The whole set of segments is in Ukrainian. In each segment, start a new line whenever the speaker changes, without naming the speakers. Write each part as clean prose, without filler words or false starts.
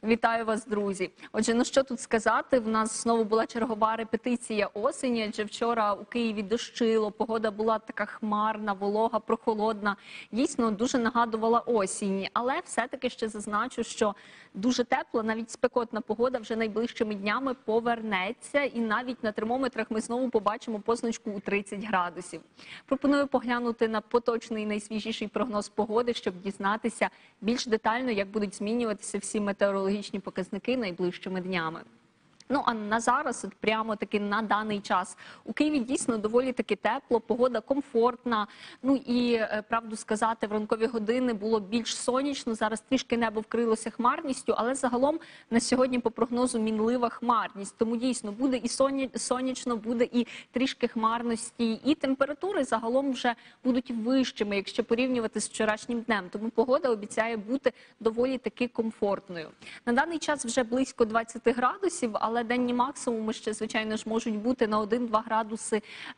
Вітаю вас, друзі. Отже, ну що тут сказати, в нас знову була чергова репетиція осені, адже вчора у Києві дощило, погода була така хмарна, волога, прохолодна. Дійсно, дуже нагадувала осінь. Але все-таки ще зазначу, що дуже тепла, навіть спекотна погода вже найближчими днями повернеться. І навіть на термометрах ми знову побачимо позначку у 30 градусів. Пропоную поглянути на поточний найсвіжіший прогноз погоди, щоб дізнатися більш детально, як будуть змінюватися всі метеорологічні показники найближчими днями. Ну, а на зараз, прямо таки на даний час, у Києві дійсно доволі таки тепло, погода комфортна. Ну і, правду сказати, в ранкові години було більш сонячно, зараз трішки небо вкрилося хмарністю, але загалом на сьогодні по прогнозу мінлива хмарність. Тому дійсно буде і сонячно, буде і трішки хмарності, і температури загалом вже будуть вищими, якщо порівнювати з вчорашнім днем. Тому погода обіцяє бути доволі таки комфортною. На даний час вже близько 20 градусів, але денні максимуми ще, звичайно ж, можуть бути на 1-2 градуси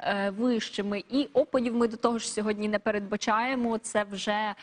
вищими. І опадів ми до того ж сьогодні не передбачаємо. Це вже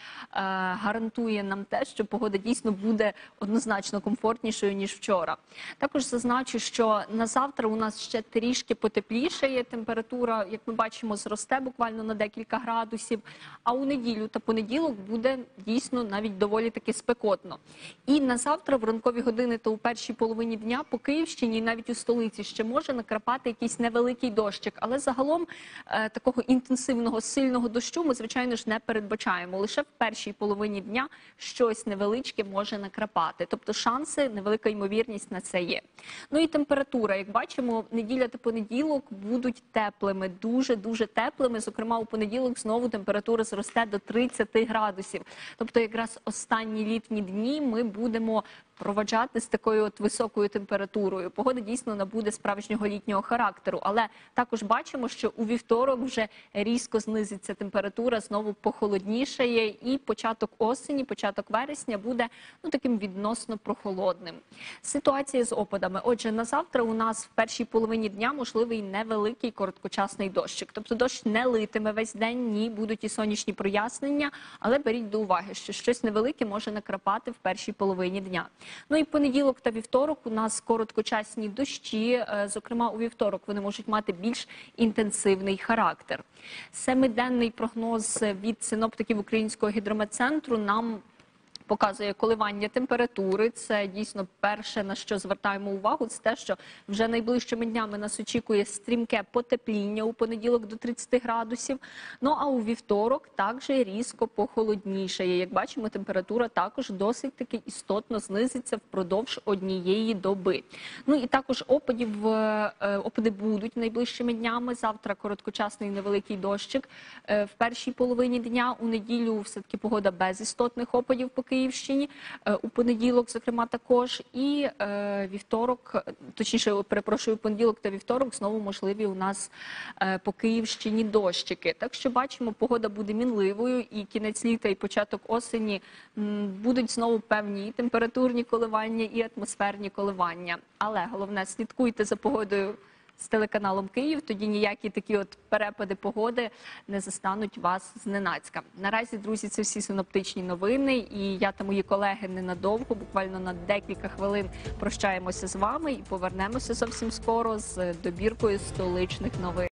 гарантує нам те, що погода дійсно буде однозначно комфортнішою, ніж вчора. Також зазначу, що на завтра у нас ще трішки потеплішає. Температура, як ми бачимо, зросте буквально на декілька градусів. А у неділю та понеділок буде дійсно навіть доволі таки спекотно. І на завтра в ранкові години та у першій половині дня по Київщині і навіть у столиці ще може накрапати якийсь невеликий дощик. Але загалом такого інтенсивного, сильного дощу ми, звичайно ж, не передбачаємо. Лише в першій половині дня щось невеличке може накрапати. Тобто шанси, невелика ймовірність на це є. Ну і температура. Як бачимо, неділя та понеділок будуть теплими, дуже-дуже теплими. Зокрема, у понеділок знову температура зросте до 30 градусів. Тобто якраз останні літні дні ми будемо проводжати з такою от високою температурою. Погода дійсно набуде справжнього літнього характеру. Але також бачимо, що у вівторок вже різко знизиться температура, знову похолоднішає, і початок осені, початок вересня буде таким відносно прохолодним. Ситуація з опадами. Отже, на завтра у нас в першій половині дня можливий невеликий короткочасний дощик. Тобто дощ не литиме весь день, ні, будуть і сонячні прояснення, але беріть до уваги, що щось невелике може накрапати в першій половині дня. Ну і понеділок та вівторок у нас короткочасні дощі, зокрема у вівторок вони можуть мати більш інтенсивний характер. Семиденний прогноз від синоптиків Українського гідрометцентру нам показує коливання температури. Це дійсно перше, на що звертаємо увагу, це те, що вже найближчими днями нас очікує стрімке потепління у понеділок до 30 градусів. Ну а у вівторок також різко похолоднішає. Як бачимо, температура також досить таки істотно знизиться впродовж однієї доби. Ну і також опади будуть найближчими днями. Завтра короткочасний невеликий дощик в першій половині дня. У неділю все-таки погода без істотних опадів по Київщині, у понеділок, зокрема, також, і вівторок, точніше, перепрошую, понеділок та вівторок знову можливі у нас по Київщині дощики. Так що бачимо, погода буде мінливою, і кінець літа, і початок осені будуть знову певні і температурні коливання, і атмосферні коливання. Але головне, слідкуйте за погодою з телеканалом Київ, тоді ніякі такі от перепади погоди не застануть вас зненацька. Наразі, друзі, це всі синоптичні новини, і я та мої колеги ненадовго, буквально на декілька хвилин прощаємося з вами і повернемося зовсім скоро з добіркою столичних новин.